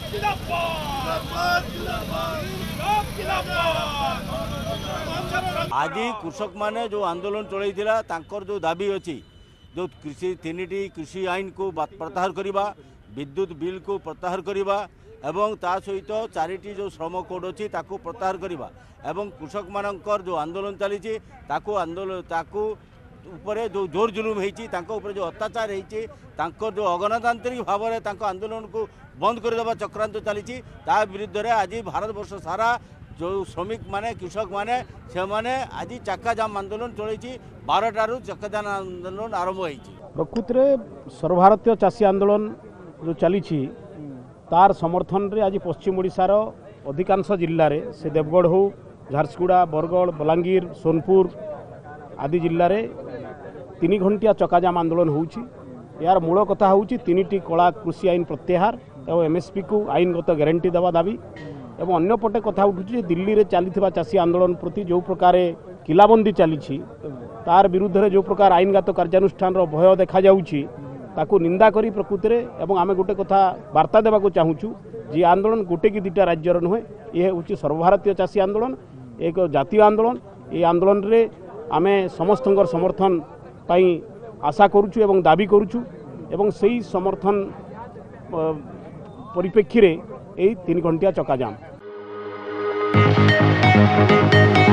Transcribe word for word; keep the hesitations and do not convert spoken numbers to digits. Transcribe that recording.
आज कृषक माने जो आंदोलन चलैथिला तांकर जो दाबी अच्छी जो कृषि तीन कृषि आईन को प्रत्याहार करवा विद्युत बिल को प्रत्याहार करवा एवं ता सहित चारिटी जो श्रम कोड अच्छी ताकू प्रत्याहार करवा एवं कृषक मानकर जो आंदोलन चली ताकू आंदोलन ताकू उपरे जो जोर जुलुम होती जो अत्याचार होती जो अगणतांत्रिक भाव में आंदोलन को बंद करदेवा चक्रांत चली विरुद्ध में आज भारत वर्ष सारा जो श्रमिक माने कृषक माने से माने आज चक्का जाम आंदोलन चलती बारटारू चक्का जाम आंदोलन आरंभ होती प्रकृत में सर्वभारतीय चाषी आंदोलन जो चली तार समर्थन रे आज पश्चिम ओडिशार अधिकांश जिल्ला रे से देवगढ़ हो झारसुगुड़ा बरगढ़ बलांगीर सोनपुर आदि जिल्ला रे तीन घंटिया चक्काजाम आंदोलन होउछि। यार मूल कथा होउछि तीनिटी कला कृषि आईन प्रत्याहार एवं एमएसपी को आईनगत ग्यारंटी देवा दाबी एवं अन्य पटे कथा उठुछि दिल्ली रे चलीथिबा चाषी आंदोलन प्रति जो प्रकार किलाबंदी चली तार विरुद्ध रे जो प्रकार आईनगत कार्यानुष्ठान रो भय देखा जाउछि ताकू निंदा करी प्रकृति रे एवं आमे गोटे कथा वार्ता देवा को चाहूँ जे आंदोलन गोटे कि दुटा राज्यर नुहे ये हूँ सर्वभारतीय चाषी आंदोलन एक जातीय आंदोलन ये आंदोलन रे आमे समस्त समर्थन पाई आशा करुचु एवं दाबी करुचु एवं सही समर्थन परिप्रेक्षी रे यही तीन घंटिया चक्का जाम।